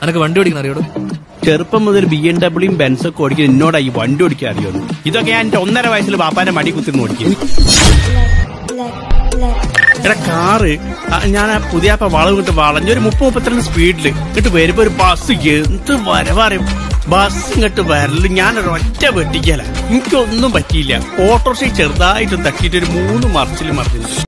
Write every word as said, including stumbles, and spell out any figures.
അനക്ക് വണ്ടി ഓടിക്കാൻ അറിയോടോ? ചെറുപ്പം മുതൽ ബി എം ഡബ്ല്യൂയും ബെൻസൊക്കെ ഓടിക്കാൻ എന്നോടാ ഈ വണ്ടി ഓടിക്കാൻ അറിയുന്നു. ഇതൊക്കെ ഞാൻ എന്റെ ഒന്നര വയസ്സിൽ ബാപ്പാന്റെ മടി കുത്തിന്ന് ഓടിക്കും. എടാ കാറ് ഞാൻ ആ പുതിയാപ്പ വളവ് കിട്ട് വളഞ്ഞൊരു മുപ്പത് മുപ്പത്തിരണ്ട് സ്പീഡില് ഇങ്ങോട്ട് വരുമ്പോ ഒരു ബസ് എന്ത് വരവറിയും ബസ് ഇങ്ങോട്ട് വരല് ഞാനൊരു ഒറ്റ വെട്ടിക്കല. എനിക്കൊന്നും പറ്റിയില്ല. ഓട്ടോറിക്ഷ ചെറുതായിട്ട് തട്ടിയിട്ട് ഒരു മൂന്ന് മറിച്ചിൽ മറിഞ്ഞു.